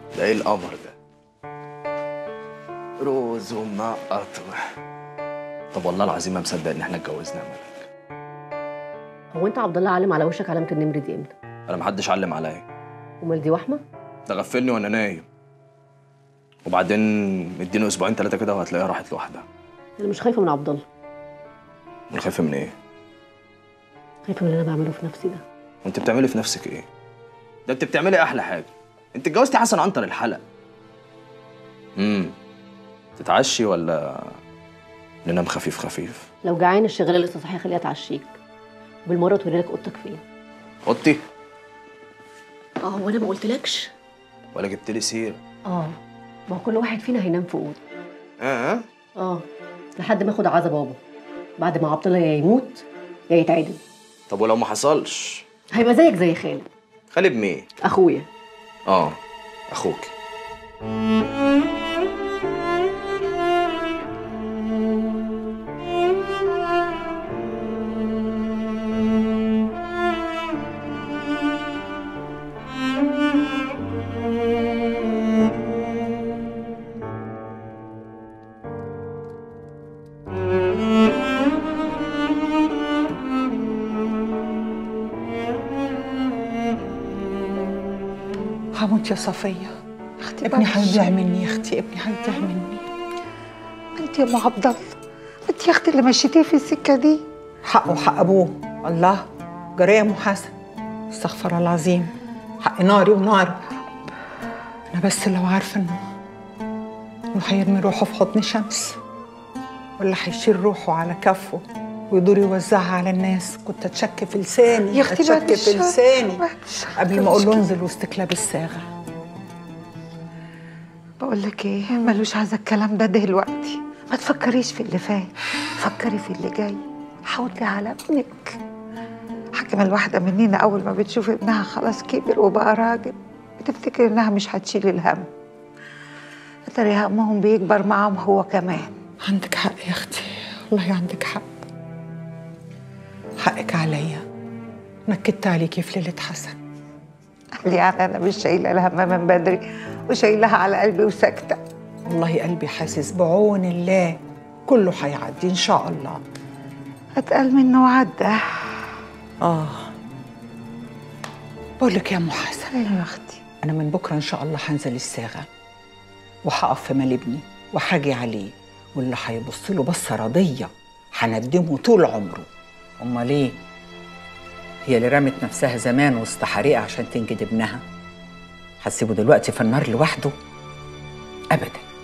ده ايه القمر ده؟ روز ومنقط. طب والله العظيم ما مصدق ان احنا اتجوزنا يا ملك. هو انت عبد الله علم على وشك علامه النمر دي امتى؟ انا محدش علم عليا. امال دي وحمه؟ ده غفلني وانا نايم، وبعدين اديني اسبوعين ثلاثه كده وهتلاقيها راحت لوحدها. انا مش خايفه من عبد الله. امال خايفه من ايه؟ خايفه من اللي انا بعمله في نفسي ده. وانت بتعملي في نفسك ايه؟ ده انت بتعملي احلى حاجه. انت اتجوزتي حسن عنتر الحلق. تتعشي ولا ننام خفيف خفيف؟ لو جعان الشغاله لسه صاحيه خليها تعشيك، وبالمره توري لك اوضتك فين. اوضتي؟ هو انا ما قلتلكش؟ ولا جبت لي سيره؟ ما هو كل واحد فينا هينام في اوضه. لحد ما اخد عزا بابا، بعد ما عبد الله يا يموت يا يتعدم. طب ولو ما حصلش؟ هيبقى زيك زي خالد. خالد مين؟ اخويا. اخوك. هموت يا صفية. ابني هيضيع مني يا اختي، ابني هيضيع مني. انت يا ام عبد الله، انت يا اختي اللي مشيتيه في السكه دي. حقه وحق ابوه. الله، جرى يا ام حسن؟ استغفر الله العظيم، حق ناري وناره. انا بس لو عارفه انه هيرمي روحه في حضن شمس، ولا هيشيل روحه على كفه ويدور يوزعها على الناس، كنت اتشك في لساني يا اختي، اتشك في لساني قبل ما اقول له انزل وسط كلاب الصاغه. بقول لك ايه، ملوش عايزه الكلام ده دلوقتي. ما تفكريش في اللي فات، فكري في اللي جاي. حاولي على ابنك. حكم الواحده مننا اول ما بتشوف ابنها خلاص كبر وبقى راجل بتفتكر انها مش هتشيل الهم. ترى همهم بيكبر معاهم هو كمان. عندك حق يا اختي، والله عندك حق. حقك عليا، نكدت عليكي في ليله حسن. يعني انا مش شايله الهم من بدري وشايلها على قلبي وساكته. والله قلبي حاسس بعون الله كله هيعدي ان شاء الله. اتقل منه وعدى. بقول لك يا ام حسن. ايوه يا اختي. انا من بكره ان شاء الله هنزل الصاغه وهقف في مال ابني وهاجي عليه، واللي هيبص له بصه رضيه هندمه طول عمره. امال ايه؟ هي اللي رمت نفسها زمان وسط حريقه عشان تنجد ابنها، هتسيبه دلوقتي في النار لوحده؟ ابدا.